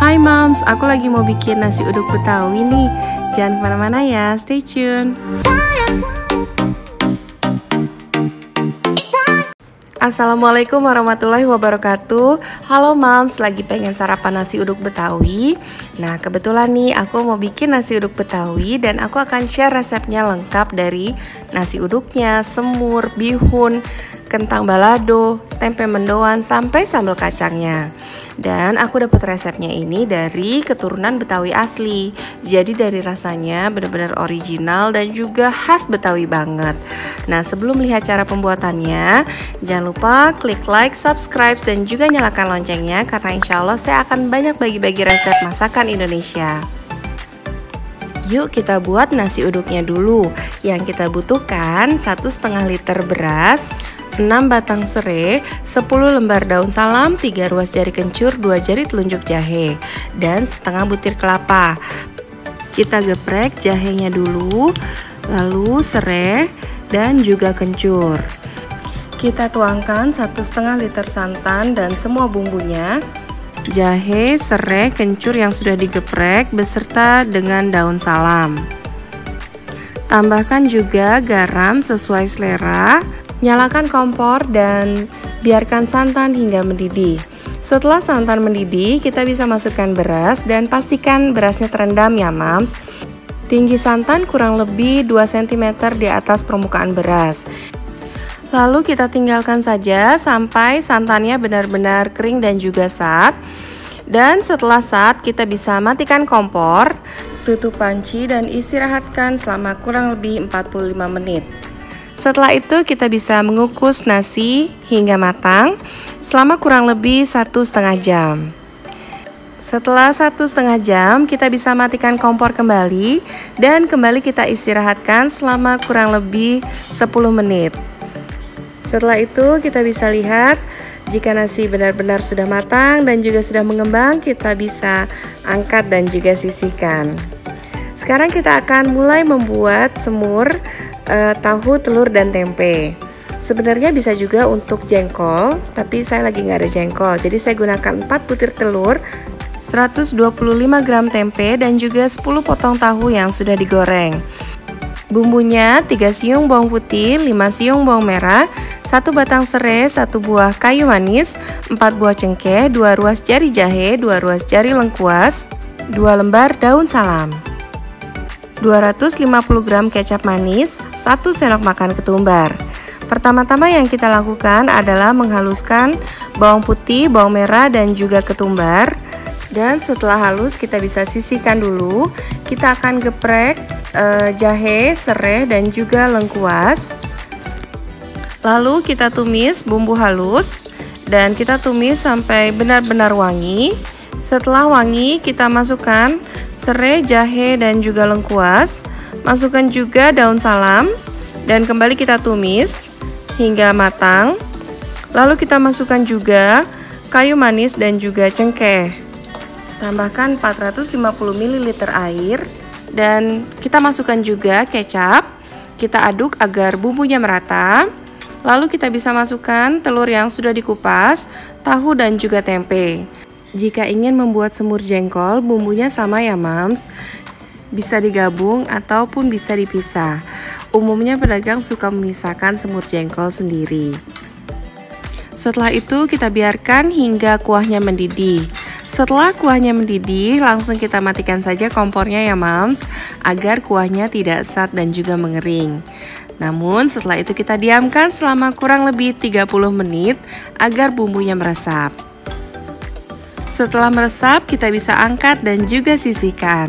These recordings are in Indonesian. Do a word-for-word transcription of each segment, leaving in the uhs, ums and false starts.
Hai Moms, aku lagi mau bikin nasi uduk Betawi nih. Jangan kemana-mana ya, stay tune. Assalamualaikum warahmatullahi wabarakatuh. Halo Moms, lagi pengen sarapan nasi uduk Betawi. Nah kebetulan nih aku mau bikin nasi uduk Betawi, dan aku akan share resepnya lengkap dari nasi uduknya, semur, bihun, kentang balado, tempe mendoan, sampai sambal kacangnya. Dan aku dapat resepnya ini dari keturunan Betawi asli. Jadi dari rasanya benar-benar original dan juga khas Betawi banget. Nah sebelum lihat cara pembuatannya, jangan lupa klik like, subscribe, dan juga nyalakan loncengnya, karena insya Allah saya akan banyak bagi-bagi resep masakan Indonesia. Yuk kita buat nasi uduknya dulu. Yang kita butuhkan satu setengah liter beras, enam batang serai, sepuluh lembar daun salam, tiga ruas jari kencur, dua jari telunjuk jahe, dan setengah butir kelapa. Kita geprek jahenya dulu, lalu serai dan juga kencur. Kita tuangkan satu setengah liter santan dan semua bumbunya, jahe, serai, kencur yang sudah digeprek beserta dengan daun salam. Tambahkan juga garam sesuai selera. Nyalakan kompor dan biarkan santan hingga mendidih. Setelah santan mendidih, kita bisa masukkan beras dan pastikan berasnya terendam ya Mams. Tinggi santan kurang lebih dua sentimeter di atas permukaan beras. Lalu kita tinggalkan saja sampai santannya benar-benar kering dan juga sat. Dan setelah sat, kita bisa matikan kompor, tutup panci dan istirahatkan selama kurang lebih empat puluh lima menit. Setelah itu kita bisa mengukus nasi hingga matang selama kurang lebih satu setengah jam. Setelah satu setengah jam kita bisa matikan kompor kembali dan kembali kita istirahatkan selama kurang lebih sepuluh menit. Setelah itu kita bisa lihat jika nasi benar-benar sudah matang dan juga sudah mengembang, kita bisa angkat dan juga sisihkan. Sekarang kita akan mulai membuat semur Uh, tahu, telur, dan tempe. Sebenarnya bisa juga untuk jengkol, tapi saya lagi nggak ada jengkol, jadi saya gunakan empat butir telur, seratus dua puluh lima gram tempe, dan juga sepuluh potong tahu yang sudah digoreng. Bumbunya tiga siung bawang putih, lima siung bawang merah, satu batang serai, satu buah kayu manis, empat buah cengkeh, dua ruas jari jahe, dua ruas jari lengkuas, dua lembar daun salam, dua ratus lima puluh gram kecap manis, satu sendok makan ketumbar. Pertama-tama yang kita lakukan adalah menghaluskan bawang putih, bawang merah, dan juga ketumbar. Dan setelah halus kita bisa sisihkan dulu. Kita akan geprek eh, jahe, serai, dan juga lengkuas. Lalu kita tumis bumbu halus dan kita tumis sampai benar-benar wangi. Setelah wangi kita masukkan serai, jahe, dan juga lengkuas. Masukkan juga daun salam dan kembali kita tumis hingga matang. Lalu kita masukkan juga kayu manis dan juga cengkeh. Tambahkan empat ratus lima puluh mililiter air dan kita masukkan juga kecap. Kita aduk agar bumbunya merata. Lalu kita bisa masukkan telur yang sudah dikupas, tahu, dan juga tempe. Jika ingin membuat semur jengkol, bumbunya sama ya Mams. Bisa digabung ataupun bisa dipisah. Umumnya pedagang suka memisahkan semur jengkol sendiri. Setelah itu kita biarkan hingga kuahnya mendidih. Setelah kuahnya mendidih, langsung kita matikan saja kompornya ya Mams, agar kuahnya tidak sat dan juga mengering. Namun setelah itu kita diamkan selama kurang lebih tiga puluh menit agar bumbunya meresap. Setelah meresap, kita bisa angkat dan juga sisihkan.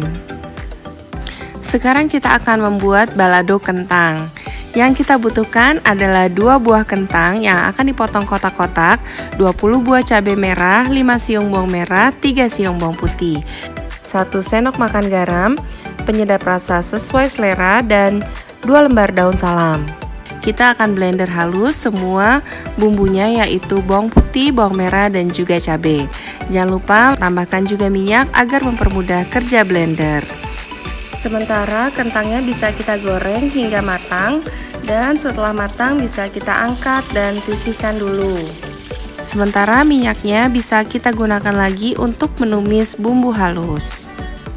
Sekarang kita akan membuat balado kentang. Yang kita butuhkan adalah dua buah kentang yang akan dipotong kotak-kotak, dua puluh buah cabai merah, lima siung bawang merah, tiga siung bawang putih, satu sendok makan garam, penyedap rasa sesuai selera, dan dua lembar daun salam. Kita akan blender halus semua bumbunya, yaitu bawang putih, bawang merah, dan juga cabai. Jangan lupa tambahkan juga minyak agar mempermudah kerja blender. Sementara kentangnya bisa kita goreng hingga matang, dan setelah matang bisa kita angkat dan sisihkan dulu. Sementara minyaknya bisa kita gunakan lagi untuk menumis bumbu halus.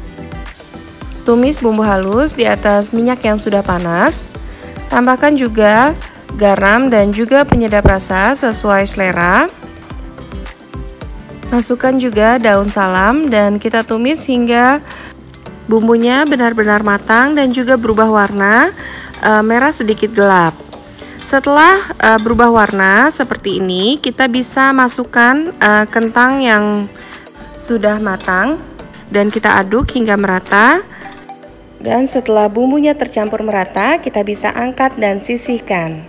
Tumis bumbu halus di atas minyak yang sudah panas. Tambahkan juga garam dan juga penyedap rasa sesuai selera. Masukkan juga daun salam dan kita tumis hingga bumbunya benar-benar matang dan juga berubah warna e, merah sedikit gelap. Setelah e, berubah warna seperti ini, kita bisa masukkan e, kentang yang sudah matang dan kita aduk hingga merata. Dan setelah bumbunya tercampur merata, kita bisa angkat dan sisihkan.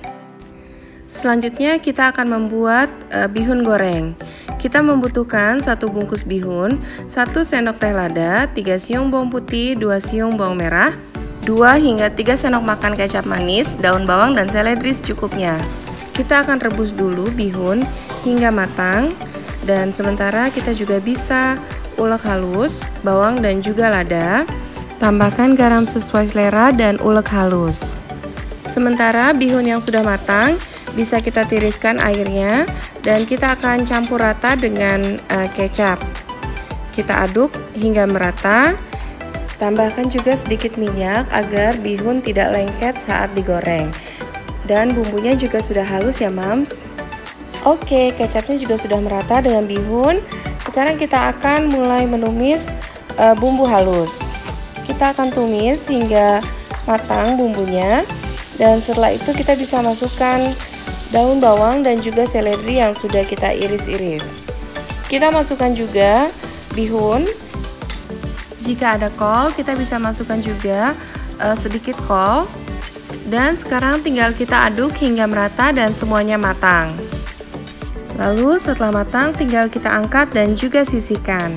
Selanjutnya kita akan membuat e, bihun goreng. Kita membutuhkan satu bungkus bihun, satu sendok teh lada, tiga siung bawang putih, dua siung bawang merah, dua hingga tiga sendok makan kecap manis, daun bawang dan seledri secukupnya. Kita akan rebus dulu bihun hingga matang, dan sementara kita juga bisa ulek halus bawang dan juga lada. Tambahkan garam sesuai selera dan ulek halus. Sementara bihun yang sudah matang bisa kita tiriskan airnya dan kita akan campur rata dengan uh, kecap. Kita aduk hingga merata. Tambahkan juga sedikit minyak agar bihun tidak lengket saat digoreng. Dan bumbunya juga sudah halus ya mams. Oke, kecapnya juga sudah merata dengan bihun. Sekarang kita akan mulai menumis uh, bumbu halus. Kita akan tumis hingga matang bumbunya, dan setelah itu kita bisa masukkan daun bawang dan juga seledri yang sudah kita iris-iris. Kita masukkan juga bihun. Jika ada kol, kita bisa masukkan juga uh, sedikit kol. Dan sekarang tinggal kita aduk hingga merata dan semuanya matang. Lalu setelah matang tinggal kita angkat dan juga sisihkan.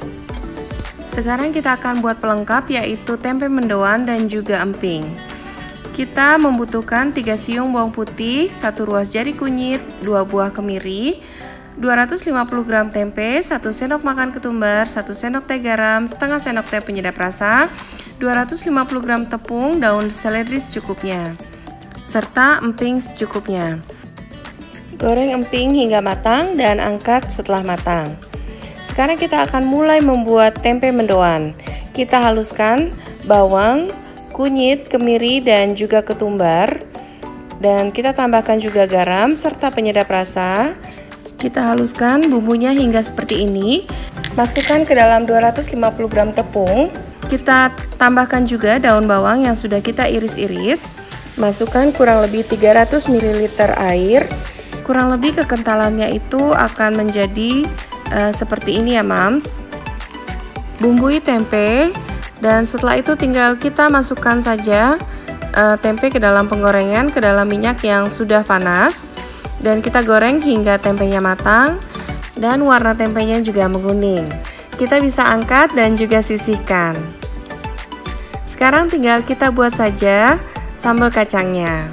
Sekarang kita akan buat pelengkap, yaitu tempe mendoan dan juga emping. Kita membutuhkan tiga siung bawang putih, satu ruas jari kunyit, dua buah kemiri, dua ratus lima puluh gram tempe, satu sendok makan ketumbar, satu sendok teh garam, setengah sendok teh penyedap rasa, dua ratus lima puluh gram tepung, daun seledri secukupnya, serta emping secukupnya. Goreng emping hingga matang dan angkat setelah matang. Sekarang kita akan mulai membuat tempe mendoan. Kita haluskan bawang, kunyit, kemiri, dan juga ketumbar. Dan kita tambahkan juga garam serta penyedap rasa. Kita haluskan bumbunya hingga seperti ini. Masukkan ke dalam dua ratus lima puluh gram tepung. Kita tambahkan juga daun bawang yang sudah kita iris-iris. Masukkan kurang lebih tiga ratus mililiter air. Kurang lebih kekentalannya itu akan menjadi Uh, seperti ini ya mams. Bumbui tempe, dan setelah itu tinggal kita masukkan saja uh, tempe ke dalam penggorengan, ke dalam minyak yang sudah panas, dan kita goreng hingga tempenya matang dan warna tempenya juga menguning. Kita bisa angkat dan juga sisihkan. Sekarang tinggal kita buat saja sambal kacangnya.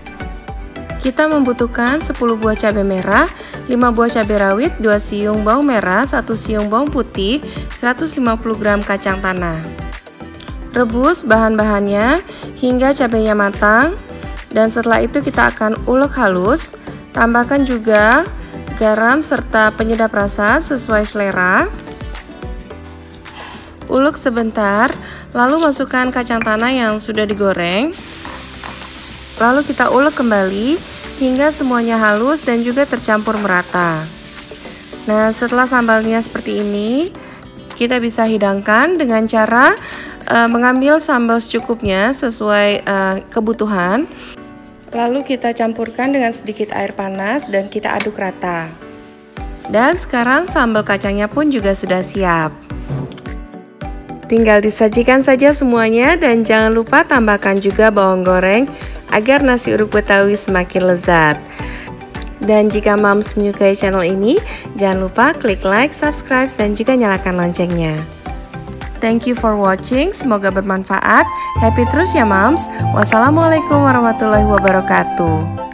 Kita membutuhkan sepuluh buah cabai merah, lima buah cabai rawit, dua siung bawang merah, satu siung bawang putih, seratus lima puluh gram kacang tanah. Rebus bahan-bahannya hingga cabainya matang, dan setelah itu kita akan ulek halus. Tambahkan juga garam serta penyedap rasa sesuai selera. Ulek sebentar, lalu masukkan kacang tanah yang sudah digoreng. Lalu kita ulek kembali hingga semuanya halus dan juga tercampur merata. Nah, setelah sambalnya seperti ini, kita bisa hidangkan dengan cara uh, mengambil sambal secukupnya sesuai uh, kebutuhan. Lalu kita campurkan dengan sedikit air panas dan kita aduk rata. Dan sekarang sambal kacangnya pun juga sudah siap. Tinggal disajikan saja semuanya, dan jangan lupa tambahkan juga bawang goreng agar nasi uduk Betawi semakin lezat. Dan jika Mams menyukai channel ini, jangan lupa klik like, subscribe, dan juga nyalakan loncengnya. Thank you for watching, semoga bermanfaat. Happy terus ya Mams. Wassalamualaikum warahmatullahi wabarakatuh.